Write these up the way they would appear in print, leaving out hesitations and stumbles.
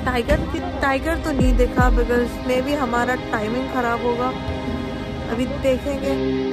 Tiger तो नहीं देखा बिकॉज मे भी हमारा टाइमिंग खराब होगा। अभी देखेंगे।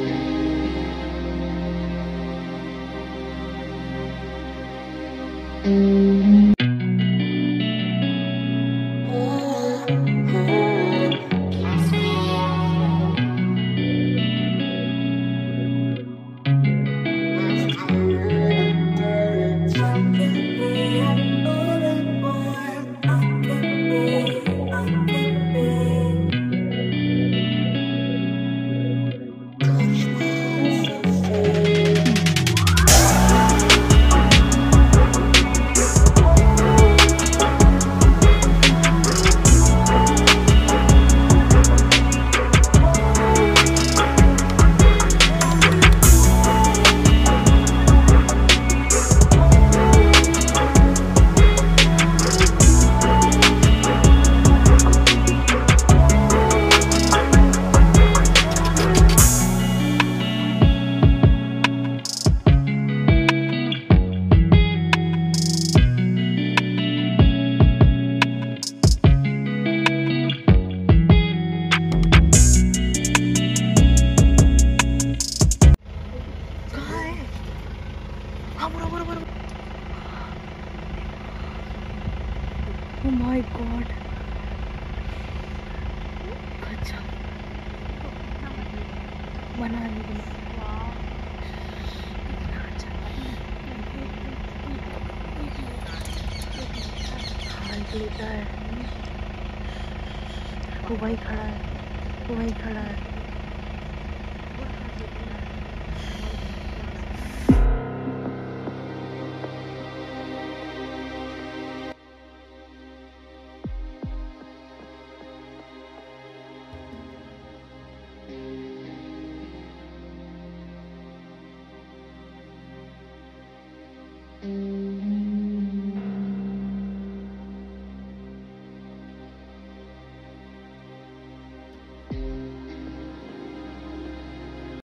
Oh my God. अच्छा बना ली हाल लेता है। वो वही खड़ा है, वो वही खड़ा है।